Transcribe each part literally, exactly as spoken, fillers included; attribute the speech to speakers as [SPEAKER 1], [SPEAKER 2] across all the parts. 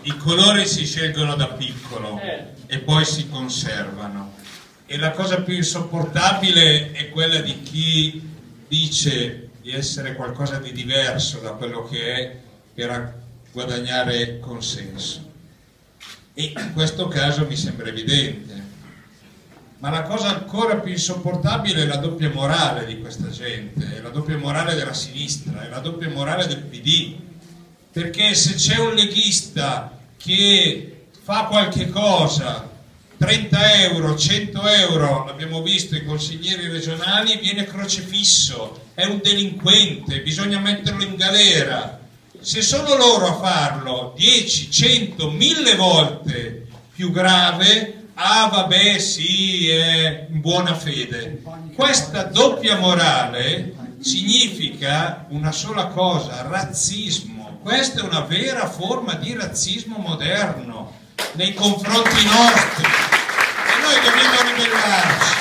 [SPEAKER 1] I colori si scelgono da piccolo e poi si conservano, e la cosa più insopportabile è quella di chi dice di essere qualcosa di diverso da quello che è per guadagnare consenso, e in questo caso mi sembra evidente. Ma la cosa ancora più insopportabile è la doppia morale di questa gente, è la doppia morale della sinistra, è la doppia morale del P D, perché se c'è un leghista che fa qualche cosa, trenta euro, cento euro, l'abbiamo visto, i consiglieri regionali, viene crocefisso, è un delinquente, bisogna metterlo in galera. Se sono loro a farlo dieci, cento, mille volte più grave, ah vabbè sì, è in buona fede. Questa doppia morale significa una sola cosa: razzismo. Questa è una vera forma di razzismo moderno nei confronti nostri, e noi dobbiamo ribellarci,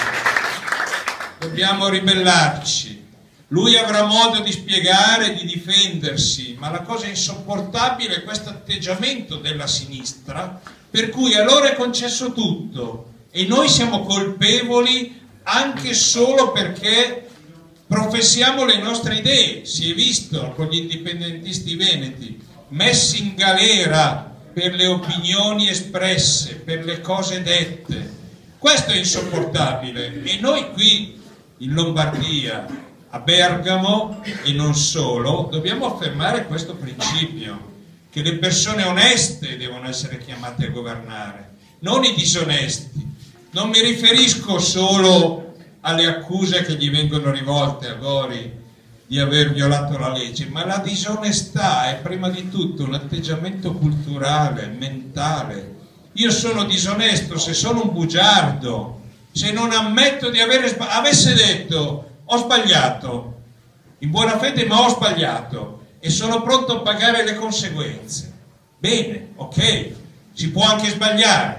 [SPEAKER 1] dobbiamo ribellarci. Lui avrà modo di spiegare, di difendersi, ma la cosa insopportabile è questo atteggiamento della sinistra, per cui a loro è concesso tutto e noi siamo colpevoli anche solo perché professiamo le nostre idee. Si è visto con gli indipendentisti veneti, messi in galera per le opinioni espresse, per le cose dette. Questo è insopportabile, e noi qui in Lombardia, a Bergamo e non solo, dobbiamo affermare questo principio, che le persone oneste devono essere chiamate a governare, non i disonesti. Non mi riferisco solo alle accuse che gli vengono rivolte a Gori di aver violato la legge, ma la disonestà è prima di tutto un atteggiamento culturale, mentale. Io sono disonesto se sono un bugiardo, se non ammetto di avere sbagliato, avesse detto ho sbagliato, in buona fede, ma ho sbagliato e sono pronto a pagare le conseguenze. Bene, ok, si può anche sbagliare.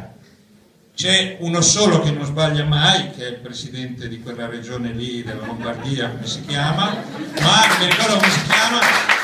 [SPEAKER 1] C'è uno solo che non sbaglia mai, che è il presidente di quella regione lì, della Lombardia, come si chiama, ma non mi ricordo come si chiama,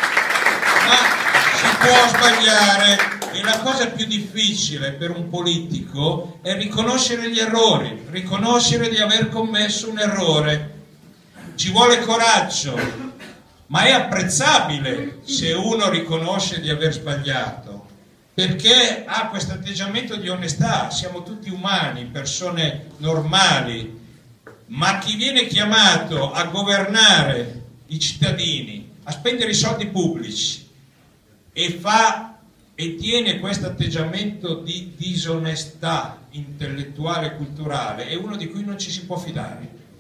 [SPEAKER 1] ma si può sbagliare, e la cosa più difficile per un politico è riconoscere gli errori, riconoscere di aver commesso un errore. Ci vuole coraggio, ma è apprezzabile se uno riconosce di aver sbagliato, perché ha questo atteggiamento di onestà. Siamo tutti umani, persone normali, ma chi viene chiamato a governare i cittadini, a spendere i soldi pubblici e fa e tiene questo atteggiamento di disonestà intellettuale e culturale, è uno di cui non ci si può fidare.